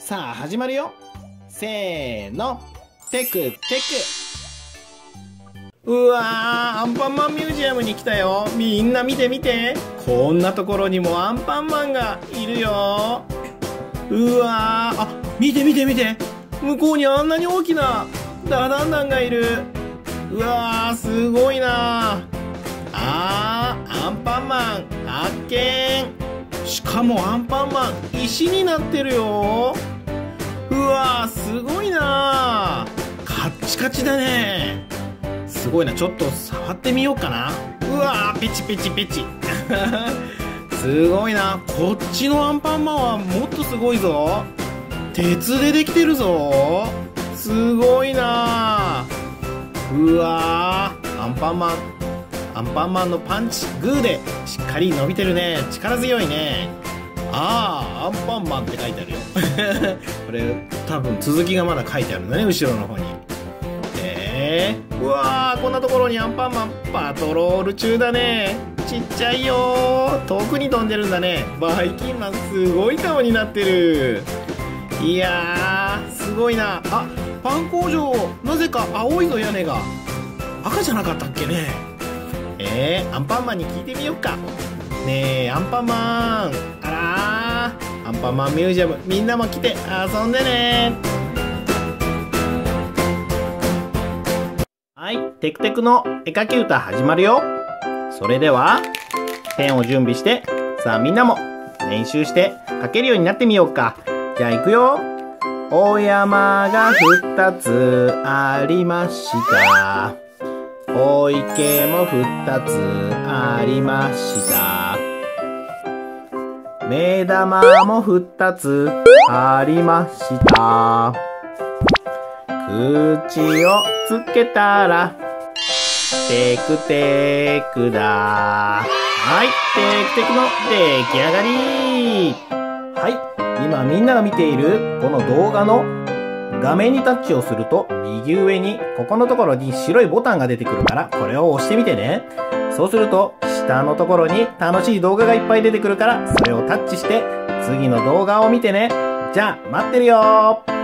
さあ始まるよ。せーの、テクテク。うわー、アンパンマンミュージアムに来たよ。みんな見て見て、こんなところにもアンパンマンがいるよ。うわー、あ、見て見て見て、向こうにあんなに大きなダダンダンがいる。うわー、すごいな。アンパンマン発見。しかもアンパンマン石になってるよ。うわー、すごいな。カッチカチだね。すごいな。ちょっと触ってみようかな。うわー、ペチペチペチ。すごいな。こっちのアンパンマンはもっとすごいぞ。鉄でできてるぞ。すごいな。うわー、アンパンマンのパンチグーでしっかり伸びてるね。力強いね。アンパンマンって書いてあるよ。これ多分続きがまだ書いてあるんだね、後ろの方に。うわー、こんなところにアンパンマンパトロール中だね。ちっちゃいよ。遠くに飛んでるんだね。バイキンマンすごい顔になってる。いやー、すごいな。あ、パン工場なぜか青いぞ。屋根が赤じゃなかったっけね。アンパンマンに聞いてみよっか。ねえ、アンパンマン、あらー、アンパンマンミュージアム、みんなも来て遊んでね。はい、テクテクの絵描き歌始まるよ。それではペンを準備して、さあみんなも練習して描けるようになってみようか。じゃあ行くよ。お山が2つありました。お池も2つありました。目玉も2つありました。口をつけたらテクテクだ。はい、テクテクの出来上がり。はい、今みんなが見ているこの動画の画面にタッチをすると、右上にここのところに白いボタンが出てくるから、これを押してみてね。そうすると下のところに楽しい動画がいっぱい出てくるから、それをタッチして次の動画を見てね。じゃあ待ってるよー。